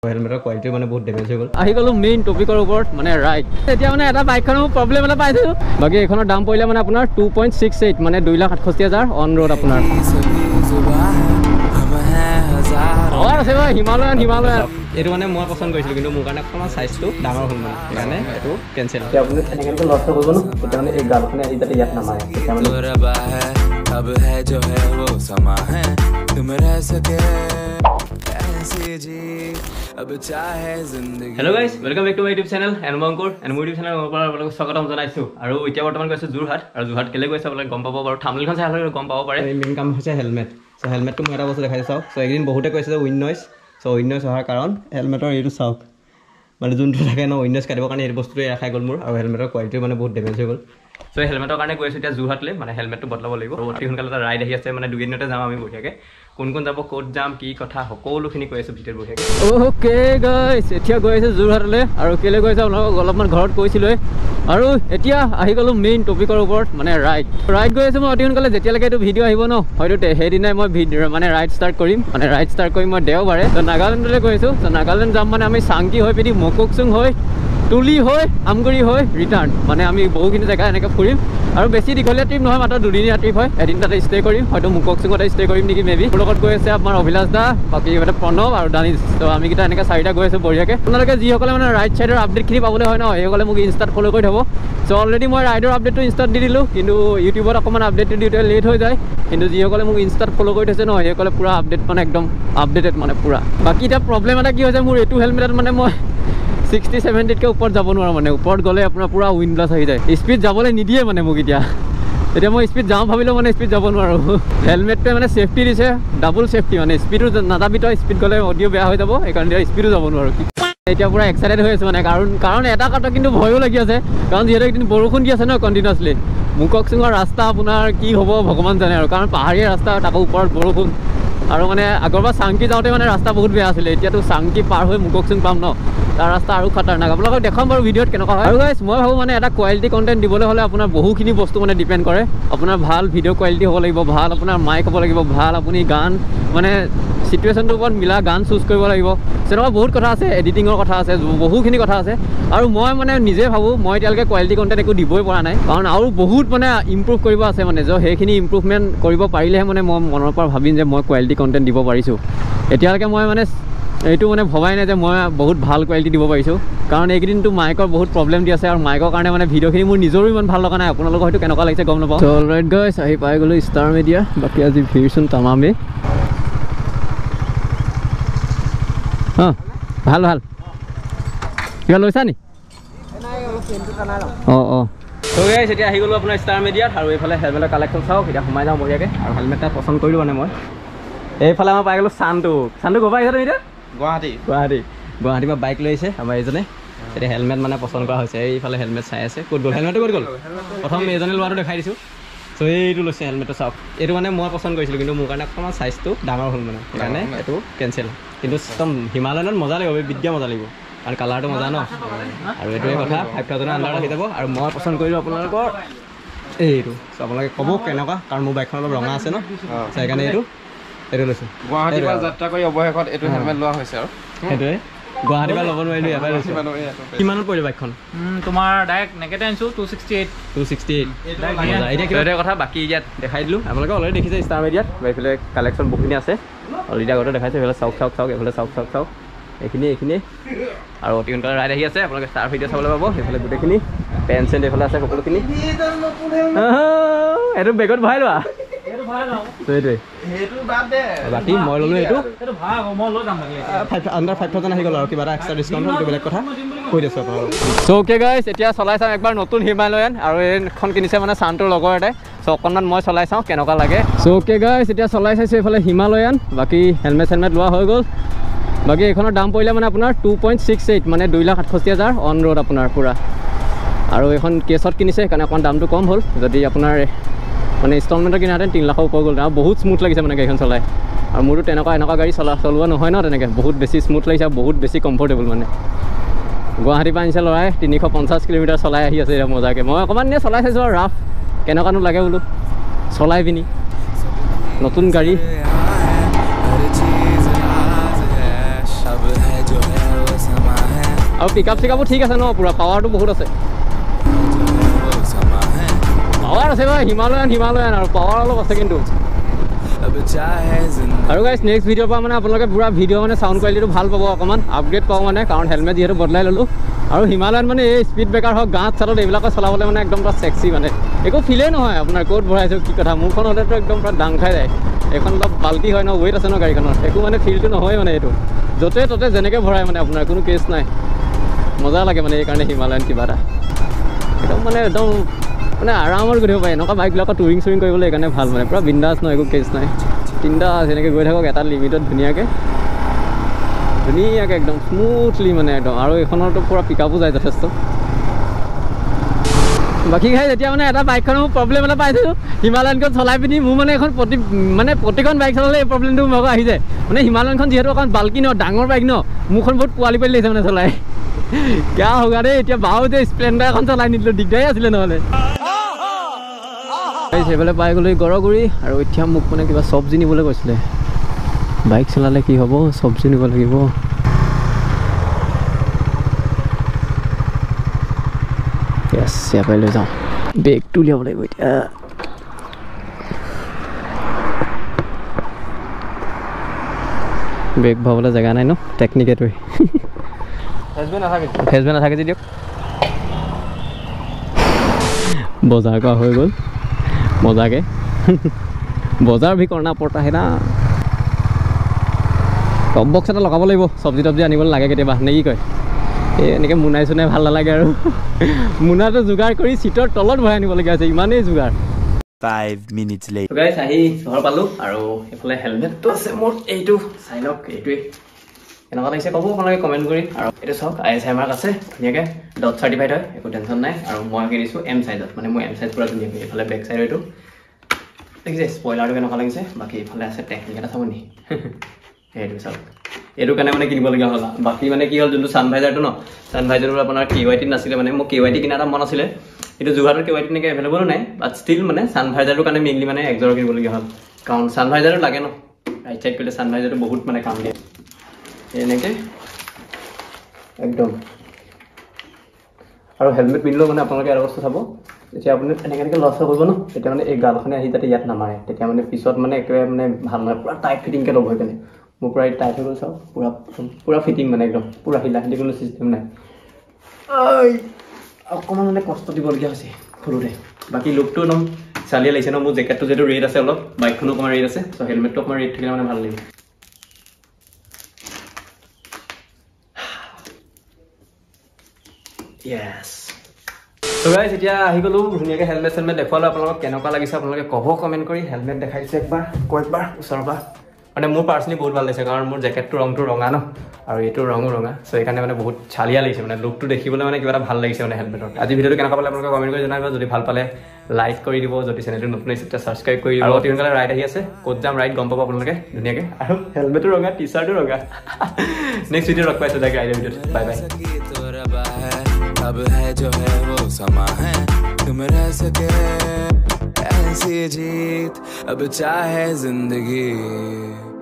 হেলমেটৰ quality মানে বহুত damage হৈ গ'ল। আহি গ'লো মেইন টপিকৰ ওপৰত মানে ৰাইড। এতিয়া মানে এটা বাইকখনৰ প্ৰব্লেম এটা পাইছোঁ। বাকী এইখনৰ দাম পৰিলে মানে আপোনাৰ 2.68 মানে 2,68,000 অন ৰোড আপোনাৰ। আছে বাৰু হিমালয়ান এইটো মানে মই পচন্দ কৰিছিলোঁ কিন্তু মোৰ কাৰণে অকণমান চাইজটো ডাঙৰ হ'ল মানে সেইকাৰণে এইটো কেঞ্চেল। আপুনি এনেকৈ লষ্ট কৰিব ন তেতিয়া মানে এই গালখনে আহি যাতে ইয়াত নামাৰে তেতিয়া মানে hello' guys, welcome back to my YouTube channel এনমংকুৰ এণ্ড মোৰ ইউটিউব চেনেলৰ পৰা আপোনালোকক স্বাগতম জনাইছোঁ। আৰু এতিয়া বৰ্তমান গৈছোঁ যোৰহাট, আৰু যোৰহাট কেলৈ গৈছে আপোনালোকে গম পাব বাৰু, থাম্বনেইলখন চাই আপোনালোকে গম পাব পাৰে। মেইন কাম হৈছে হেলমেট। চ' হেলমেটটো মই এটা বস্তু দেখাইছোঁ চাওক। চ' এইকেইদিন বহুতে কৈছে যে wind noise. So' wind noise অহাৰ কাৰণ হেলমেটৰ এইটো চাওক, মানে যোনটো থাকে ন উইণ্ড নইজ কাটিবৰ কাৰণে এইটো বস্তুটোৱে ৰাখাই গ'ল মোৰ, আৰু হেলমেটৰ কোৱালিটি মানে বহুত ডেমেজ হৈ গ'ল। চ' হেলমেটৰ কাৰণে গৈছোঁ এতিয়া যোৰহাটলৈ, মানে হেলমেটটো বদলাব লাগিব। অতি সোনকালে এটা ৰাইড আহি আছে, মানে দুদিনতে যাম আমি বঢ়িয়াকৈ। কোন কোন যাব, ক'ত যাম, কি কথা, সকলোখিনি কৈ আছোঁ ভিডিঅ'ত বঢ়িয়াকৈ। অ'কে গাইছ, এতিয়া গৈ আছোঁ যোৰহাটলৈ। আৰু কেলৈ গৈছে আপোনালোকক অলপমান ঘৰত কৈছিলোঁৱে। আৰু এতিয়া আহি গ'লোঁ মেইন টপিকৰ ওপৰত মানে ৰাইড গৈ আছোঁ মই অতি সোনকালে। যেতিয়ালৈকে এইটো ভিডিঅ' আহিব ন হয়তো সেইদিনাই মই মানে ৰাইড ষ্টাৰ্ট কৰিম। মই দেওবাৰে ত' নাগালেণ্ডলৈ গৈ আছোঁ। ত' নাগালেণ্ড যাম মানে আমি চাংকি হৈ পিনি মককচুং হৈ তুলি হৈ আমগুৰি হৈ ৰিটাৰ্ণ, মানে আমি বহুখিনি জেগা এনেকৈ ফুৰিম। আৰু বেছি দীঘলীয়া ট্ৰিপ নহয়, মাত্ৰ দুদিনীয়া ট্ৰিপ হয়। এদিন তাতে ষ্টে কৰিম, হয়তো মককচুঙতে ষ্টে কৰিম নেকি মেবি। মোৰ লগত গৈ আছে আমাৰ অভিলাষ দা, বাকী মানে প্ৰণৱ আৰু দানিছ। ত' আমিকেইটা এনেকৈ চাৰিটা গৈ আছোঁ বঢ়িয়াকৈ। আপোনালোকে যিসকলে মানে ৰাইড চাইডৰ আপডেটখিনি পাবলৈ হয় ন, সেইসকলে মোক ইনষ্টাত ফ'ল' কৰি থ'ব। চ' অলৰেডি মই ৰাইডৰ আপডেটটো ইনষ্টাত দি দিলোঁ, কিন্তু ইউটিউবত অকণমান আপডেটটো দিওঁতে লেট হৈ যায়। কিন্তু যিসকলে মোক ইনষ্টাত ফ'ল' কৰি থৈছে ন, সেইসকলে পূৰা আপডেট মানে একদম আপডেটেড মানে পূৰা। বাকী এতিয়া প্ৰব্লেম এটা কি হৈছে, মোৰ এইটো হেলমেটত মানে মই 60-70তকৈ ওপৰত যাব নোৱাৰোঁ। মানে ওপৰত গ'লে আপোনাৰ পূৰা উইণ্ড ব্লাষ্ট আহি যায়, স্পীড যাবলৈ নিদিয়ে মানে মোক। এতিয়া মই স্পীড যাওঁ ভাবিলেও মানে স্পীড যাব নোৱাৰোঁ। হেলমেটটোৱে মানে ছেফটি দিছে, ডাবল ছেফটি, মানে স্পীডো নাযাবি তই, স্পীড গ'লে অডিঅ' বেয়া হৈ যাব, সেইকাৰণে এতিয়া স্পীডো যাব নোৱাৰোঁ। এতিয়া পূৰা এক্সাইটেড হৈ আছোঁ মানে, কাৰণ এটা কথা কিন্তু ভয়ো লাগি আছে, কাৰণ যিহেতু একদিন বৰষুণ দি আছে ন কণ্টিনিউৱাছলি। মককচুঙৰ ৰাস্তা আপোনাৰ কি হ'ব ভগৱান জানে আৰু, কাৰণ পাহাৰীয়া ৰাস্তা, তাকো ওপৰত বৰষুণ। আৰু মানে আগৰবাৰ চাংকি যাওঁতে মানে ৰাস্তা বহুত বেয়া আছিলে, এতিয়াতো চাংকি পাৰ হৈ মককচুং পাম ন, তাৰ ৰাস্তা আৰু খাতাৰনাক। আপোনালোকক দেখাম বাৰু ভিডিঅ'ত কেনেকুৱা হয়। আৰু গাইছ, মই ভাবোঁ মানে এটা কোৱালিটি কণ্টেণ্ট দিবলৈ হ'লে আপোনাৰ বহুখিনি বস্তু মানে ডিপেণ্ড কৰে। আপোনাৰ ভাল ভিডিঅ' কোৱালিটি হ'ব লাগিব, ভাল আপোনাৰ মাইক হ'ব লাগিব, ভাল আপুনি গান মানে চিটুৱেশ্যনটোৰ ওপৰত মিলা গান চুজ কৰিব লাগিব। তেনেকুৱা বহুত কথা আছে, এডিটিঙৰ কথা আছে, বহুখিনি কথা আছে। আৰু মই মানে নিজে ভাবোঁ মই এতিয়ালৈকে কোৱালিটি কণ্টেণ্ট একো দিবই পৰা নাই, কাৰণ আৰু বহুত মানে ইম্প্ৰুভ কৰিব আছে মানে। সেইখিনি ইম্প্ৰুভমেণ্ট কৰিব পাৰিলেহে মানে মই মনৰ পৰা ভাবিম যে মই কোৱালিটি কণ্টেণ্ট দিব পাৰিছোঁ। এতিয়ালৈকে মই মানে এইটো মানে ভবাই নাই যে মই বহুত ভাল কোৱালিটি দিব পাৰিছোঁ, কাৰণ এইকেইদিনটো মাইকৰ বহুত প্ৰব্লেম দি আছে, আৰু মাইকৰ কাৰণে মানে ভিডিঅ'খিনি মোৰ নিজৰো ইমান ভাল লগা নাই। আপোনালোকৰ হয়তো কেনেকুৱা লাগিছে গম নাপাওঁ। চ' অলৰাইট গাইছ, আহি পাই গ'লোঁ ষ্টাৰ মিডিয়া। বাকী আজি ভিৰচোন তামামেই। অঁ ভাল কিবা লৈছা নি? অঁ ত' গাইছ, এতিয়া আহি গ'লোঁ আপোনাৰ ষ্টাৰ মিডিয়াত। আৰু এইফালে হেলমেটৰ কালেকশ্যন চাওক, এতিয়া সোমাই যাওঁ বঢ়িয়াকৈ। আৰু হেলমেট এটা পচন্দ কৰিলোঁ মানে মই। এইফালে আমাৰ পাই গ'লোঁ চানটো ক'ৰ পৰা আহিছে তুমি এতিয়া? গুৱাহাটীৰ পৰা বাইক লৈ আহিছে আমাৰ এইজনে। এতিয়া হেলমেট মানে পচন্দ কৰা হৈছে, এইফালে হেলমেট চাই আছে। ক'ত গ'ল হেলমেটটো? ক'ত গ'ল? প্ৰথম এইজনে লোৱাটো দেখাই দিছোঁ। চ' এইটো লৈছে হেলমেটটো চাওক। এইটো মানে মই পচন্দ কৰিছিলোঁ, কিন্তু মোৰ কাৰণে অকণমান চাইজটো ডাঙৰ হ'ল মানে, সেইকাৰণে এইটো কেঞ্চেল। কিন্তু একদম হিমালয়ানত মজা লাগিব, বিদ্যা মজা লাগিব, কাৰণ কালাৰটো মজা ন। আৰু এইটোৱে কথা, 5,000 আণ্ডাৰত আহি যাব। আৰু মই পচন্দ কৰিলোঁ আপোনালোকৰ এইটো। চ' আপোনালোকে ক'ব কেনেকুৱা, কাৰণ মোৰ বাইকখন অলপ ৰঙা আছে ন, সেইকাৰণে এইটো লৈছোঁ। গুৱাহাটীৰ পৰা যাত্ৰা কৰি অৱশেষত এইটো হেলমেট লোৱা হৈছে। আৰু সেইটোৱে গুৱাহাটীৰ পৰা ল'ব নোৱাৰিলোঁ, এবাৰ লৈছোঁ। কিমানত পৰিলে বাইকখন? তোমাৰ ডাইৰেক্ট নেকেটে আনিছোঁ 268। এতিয়া কিবা কথা বাকী ইয়াত দেখাই দিলোঁ। আপোনালোকে অলৰেডি দেখিছে ষ্টাৰ মিডিয়াত। এইফালে কালেকশ্যন বহুখিনি আছে, অলৰেডি আগতে দেখাইছোঁ। এইফালে চাওক এইফালে চাওক এইখিনি। আৰু অতি সোনকালে ৰাইড আহি আছে, আপোনালোকে ষ্টাৰ ভিডিঅ' চাবলৈ পাব। সেইফালে গোটেইখিনি পেণ্ট চেণ্ট এইফালে আছে, সকলোখিনি। এইটো বেগত ভৰাই লোৱা। সেইটোৱে বাকী মই ল'লোঁ এইটো আণ্ডাৰ 5,000 আহি গ'ল। আৰু কিবা এটা এক্সট্ৰা ডিছকাউণ্ট হ'ল, বেলেগ কথা কৈ দিছোঁ আপোনালোকক। চ' অ'কে গাইছ, এতিয়া চলাই চাওঁ একবাৰ নতুন হিমালয়ান। আৰু এইখন কিনিছে মানে চানটোৰ লগৰ এটাই। চ' অকণমান মই চলাই চাওঁ কেনেকুৱা লাগে। চ' অ'কে গাইছ, এতিয়া চলাই চাইছোঁ এইফালে হিমালয়ান। বাকী হেলমেট লোৱা হৈ গ'ল। বাকী এইখনৰ দাম পৰিলে মানে আপোনাৰ 2.68 মানে 2,68,000 অন ৰোড আপোনাৰ পূৰা। আৰু এইখন কেছত কিনিছে, সেইকাৰণে অকণমান দামটো কম হ'ল। যদি আপোনাৰ মানে ইনষ্টলমেণ্টৰ কিনাহেঁতেন 3 লাখৰ ওপৰ গ'ল। আৰু বহুত স্মুথ লাগিছে মানে গাড়ীখন চলাই। আৰু মোৰতো এনেকুৱা গাড়ী চলোৱা নহয় ন তেনেকৈ, বহুত বেছি স্মুথ লাগিছে আৰু বহুত বেছি কমফৰ্টেবল মানে। গুৱাহাটীৰ পৰা আনিছে ল'ৰাই, 350 কিলোমিটাৰ চলাই আহি আছে এতিয়া মজাকৈ। মই অকণমান এনেই চলাই চাইছোঁ আৰু ৰাফ কেনেকুৱানো লাগে বোলো চলাই পিনি। নতুন গাড়ী আৰু পিক আপ চিক আপো ঠিক আছে ন পুৰা পাৱাৰটো বহুত আছে পাৱাৰ আছে বাৰু হিমালয়ান আৰু পাৱাৰ অলপ আছে কিন্তু আৰু গাইছ নেক্সট ভিডিঅ'ৰ পৰা মানে আপোনালোকে পুৰা ভিডিঅ' মানে চাউণ্ড কোৱালিটিটো ভাল পাব অকণমান আপগ্ৰেড পাওঁ মানে কাৰণ হেলমেট যিহেতু বদলাই ল'লোঁ আৰু হিমালয়ান মানে এই স্পীড ব্ৰেকাৰ হওক গাঁত চালত এইবিলাকত চলাবলৈ মানে একদম পুৰা চেক্সি মানে একো ফিলেই নহয় আপোনাৰ ক'ত ভৰাইছোঁ কি কথা মোৰখন হ'লেতো একদম পুৰা দাং খাই যায় এইখন অলপ বাল্টি হয় ন ৱেইট আছে ন গাড়ীখনৰ একো মানে ফিলটো নহয় মানে এইটো য'তে ত'তে যেনেকৈ ভৰাই মানে আপোনাৰ কোনো কেছ নাই মজা লাগে মানে এইকাৰণে হিমালয়ান কিবা এটা একদম মানে আৰামত গৈ থাকিব পাৰে এনেকুৱা বাইকবিলাকত টুৰিং চুৰিং কৰিবলৈ এইকাৰণে ভাল মানে পূৰা বিন্দাছ নহয় একো কেছ নাই বিন্দাছ এনেকৈ গৈ থাকক এটা লিমিটত ধুনীয়াকৈ একদম স্মুথলি মানে একদম আৰু এইখনৰতো পূৰা পিক আপো যায় যথেষ্ট বাকী খাই যেতিয়া মানে এটা বাইকখনৰ প্ৰব্লেম এটা পাইছোঁ হিমালয়ানখন চলাই পিনি মোৰ মানে এখন প্ৰতিখন বাইক চলালে এই প্ৰব্লেমটো মোৰ আহি যায় মানে হিমালয়ানখন যিহেতু অকণ বাল্কি ন ডাঙৰ বাইক ন মোৰখন বহুত পোৱালি পালি লাগিছে মানে চলাই কিয় হোগা দেই এতিয়া বাও যে স্প্লেণ্ডাৰ এখন চলাই নিদিলোঁ দিগদাৰী আছিলে নহ'লে সেইফালে পাই গ'লো গড়গুৰি আৰু এতিয়া মোক মানে কিবা চব্জি নিবলৈ কৈছিলে বাইক চলালে কি হ'ব চব্জি নিব লাগিব ইয়াৰ পৰাই লৈ যাওঁ বেগটো উলিয়াব লাগিব এতিয়া বেগ ভৰাবলৈ জেগা নাই ন টেকনিক এইটোৱে ফেচবেক নাথাকে যদি দিয়ক বজাৰ কৰা হৈ গ'ল মজাকে বজাৰ ভি কৰনা পৰতা হে না টপ বক্স এটা লগাব লাগিব চব্জি তব্জি আনিবলৈ লাগে কেতিয়াবা নে কি কয় এই এনেকৈ মোনাই চোনাই ভাল নালাগে আৰু মোনাটো যোগাৰ কৰি চিটৰ তলত ভৰাই আনিবলগীয়া আছে ইমানেই যোগাৰ 5 minutes later গাইছ আহি ঘৰ পালোঁ আৰু এইফালে হেলমেটটো আছে মোৰ এইটো চাই লওক এইটোৱে কেনেকুৱা লাগিছে ক'ব আপোনালোকে কমেণ্ট কৰি আৰু এইটো চাওক ISI মাৰ্ক আছে ধুনীয়াকৈ ডট চাৰ্টিফাইড হয় একো টেনশ্যন নাই আৰু মই কিনিছোঁ M চাইজত মানে মোৰ M চাইজ পূৰা ধুনীয়াকৈ এইফালে বেক চাইড এইটো দেখিছে স্পইলাৰটো কেনেকুৱা লাগিছে বাকী এইফালে আছে টেকনিক এটা চাব নি সেইটো চাওক এইটো কাৰণে মানে কিনিবলগীয়া হ'ল বাকী মানে কি হ'ল যোনটো ছানভাইজাৰটো ন ছানভাইজাৰটো আপোনাৰ KYT নাছিলে মানে মোক KYT কিনা এটা মন আছিলে কিন্তু যোৰহাটৰ KYT এনেকৈ এভেইলেবল নাই বাট ষ্টিল মানে ছানভাইজাৰটোৰ কাৰণে মেইনলি মানে একযোৰ কিনিবলগীয়া হ'ল কাৰণ ছানভাইজাৰটো লাগে ন ৰাইট চাইড কৰিলে ছানভাইজাৰটো বহুত মানে কাম দিয়ে এনেকৈ একদম আৰু হেলমেট পিন্ধিলেও মানে আপোনালোকে এটা বস্তু চাব যেতিয়া আপুনি এনেকৈ লছ কৰিব ন তেতিয়া মানে এই গালখনে আহি যাতে ইয়াত নামাৰে তেতিয়া মানে পিছত মানে একেবাৰে মানে ভাল নহয় পূৰা টাইট ফিটিংকৈ ল'ব হৈ কেনে মোৰ পূৰা টাইট হৈ গ'ল চাওক পূৰা ফিটিং মানে একদম পূৰা হিলা হিলি কোনো চিষ্টেম নাই অকণমান মানে কষ্ট দিবলগীয়া হৈছে সৰুতে বাকী লুকটো একদম চালিয়া লাগিছে ন মোৰ জেকেটটো যিহেতু ৰেড আছে অলপ বাইকখনো অকণমান ৰেড আছে চ' হেলমেটটো অকণমান ৰেড থাকিলে মানে ভাল লাগিব Yes. So guys, এতিয়া আহি গ'লো ধুনীয়াকৈ হেলমেট চেলমেট দেখুৱালোঁ আপোনালোকক কেনেকুৱা লাগিছে আপোনালোকে ক'ব কমেণ্ট কৰি হেলমেট দেখাই দিছোঁ একবাৰ ওচৰৰ পৰা মানে মোৰ পাৰ্চনেলি বহুত ভাল লাগিছে কাৰণ মোৰ জেকেটটো ৰংটো ৰঙা ন আৰু এইটো ৰঙো ৰঙা চ' সেইকাৰণে মানে বহুত চালিয়া লাগিছে মানে লুকটো দেখিবলৈ মানে কিবা এটা ভাল লাগিছে মানে হেলমেটত আজি ভিডিঅ'টো কেনেকুৱা পালে আপোনালোকে কমেণ্ট কৰি জনাব যদি ভাল পালে লাইক কৰি দিব যদি চেনেলটো নতুন আহিছে তেতিয়া ছাবস্ক্ৰাইব কৰি দিব আৰু অতি সোনকালে ৰাইড আহি আছে ক'ত যাম ৰাইড গম পাব আপোনালোকে ধুনীয়াকৈ আৰু হেলমেটো ৰঙা টি চাৰ্টো ৰঙা নেক্সট ভিডিঅ' লগ পাইছোঁ তাকে ৰাইডৰ ভিডিঅ'ত বাই বাই अब है जो है वो समा है तुम रह सके ऐसी जीत अब चाहे जिंदगी